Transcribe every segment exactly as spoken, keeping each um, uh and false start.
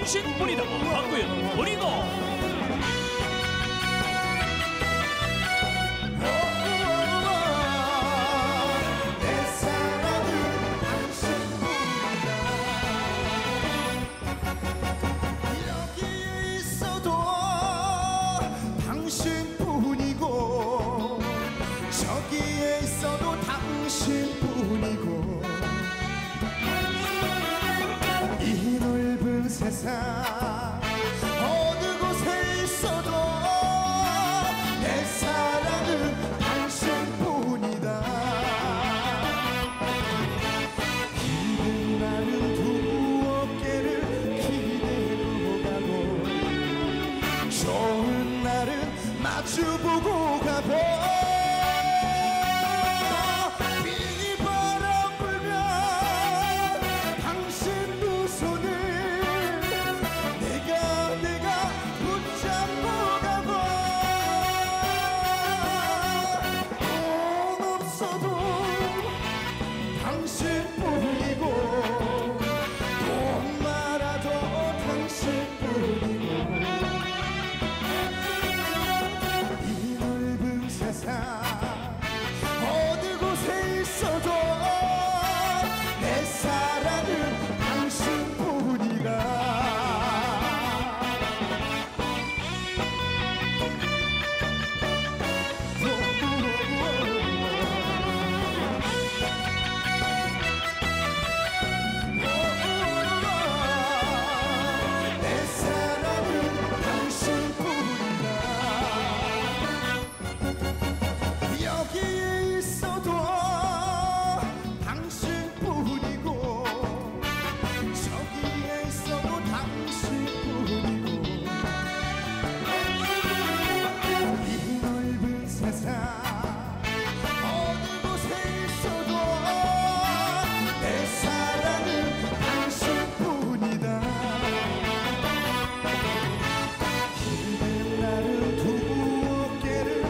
당신뿐이다. 박구현 버리고. 저기에 있어도 당신뿐이고 이 넓은 세상 어느 곳에 있어도 내 사랑은 당신뿐이다. 기쁜 날은 두 어깨를 기대고 가고 좋은 날은 마주보고 가고 어느 곳에 있어도 내 사랑은 당신뿐이다. 내 사랑은 당신뿐이다. 여기에 있어도 당신뿐이고 저기에 있어도 당신뿐이고 이 넓은 세상 어느 곳에 있어도 내 사랑은 당신뿐이다. 기댈 날은 두 어깨를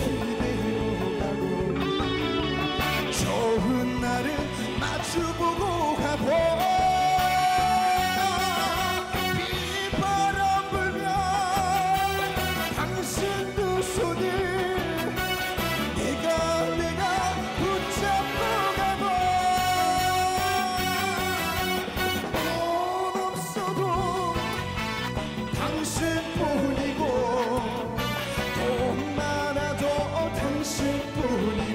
좋은 날은 마주보고 가고 빗바람 불면 당신 두 손을 내가 내가 붙잡고 가고 돈 없어도 당신뿐이고 돈 많아도 당신뿐이고